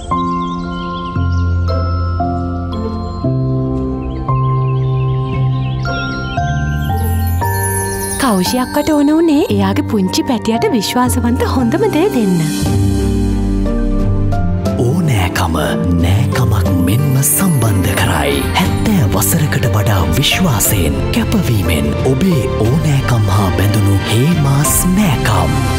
කෞෂි අක්කට ඕන උනේ එයාගේ පුංචි පැටියට විශ්වාසවන්ත හොඳම දේ දෙන්න. ඕනෑකම නෑකමක් මෙන්ම සම්බන්ධ කරයි. 70 වසරකට වඩා විශ්වාසයෙන් කැපවීමෙන් ඔබේ ඕනෑකම් හා බැඳුණු හේමාස් නෑකම්.